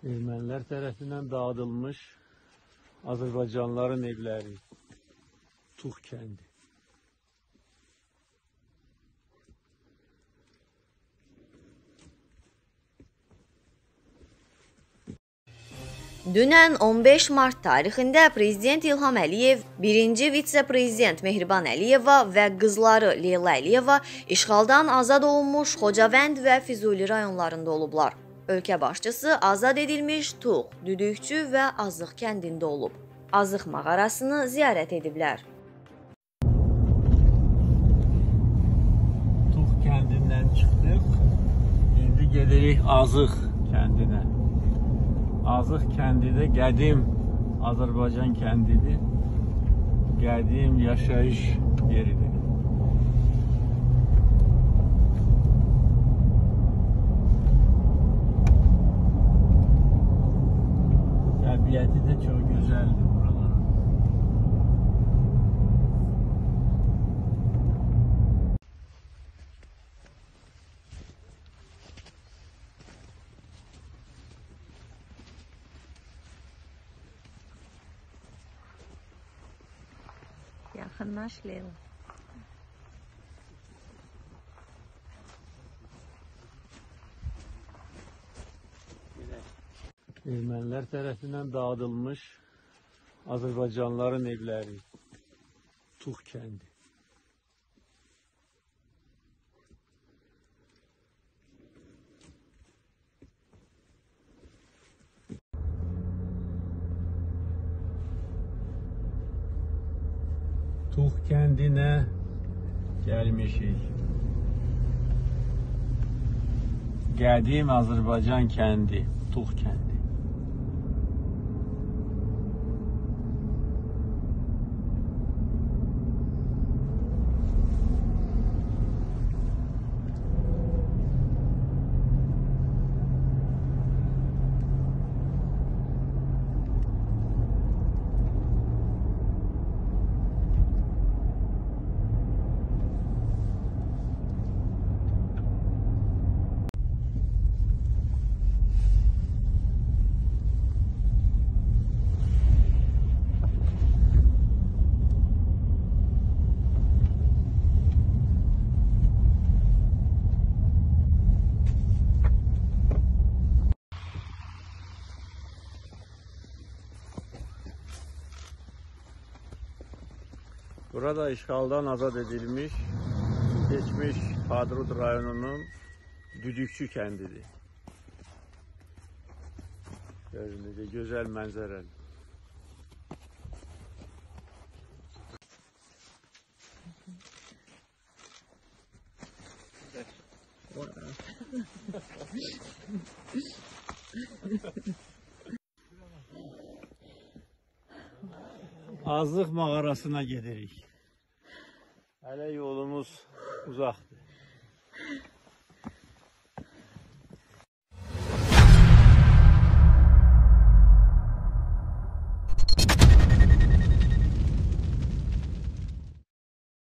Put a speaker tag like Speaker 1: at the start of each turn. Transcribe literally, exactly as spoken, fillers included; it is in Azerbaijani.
Speaker 1: Ermənilər tərəfindən dağıdılmış Azərbaycanlıların evləri, Tuğ kəndi.
Speaker 2: Dünən on beş mart tarixində Prezident İlham Əliyev, birinci vitse-prezident Mehriban Əliyeva və qızları Leyla Əliyeva işğaldan azad olunmuş Xocavənd və Füzuli rayonlarında olublar. Ölkə başçısı azad edilmiş Tuğ, Düdükçü və Azıq kəndində olub. Azıq mağarasını ziyarət ediblər.
Speaker 1: Tuğ kəndindən çıxdıq. İndi gedirik Azıq kəndinə. Azıq kəndi də qədim Azərbaycan kəndidir. Qədim yaşayış yeridir. Təbiəti də çox gözəldir buraların.
Speaker 2: Yaxınlaş Leyla.
Speaker 1: Ermənilər tərəfindən dağıdılmış Azərbaycanlıların evləri, Tuğ kəndi. Tuğ kəndinə gəlmişik. Qədim Azərbaycan kəndi, Tuğ kəndi. Burada işğaldan azad edilmiş, geçmiş Hadrut rayonunun Düdükçü kəndidir. Görünür, güzel mənzərəli. Azıq mağarasına gedirik. Hələ yolumuz uzaqdır.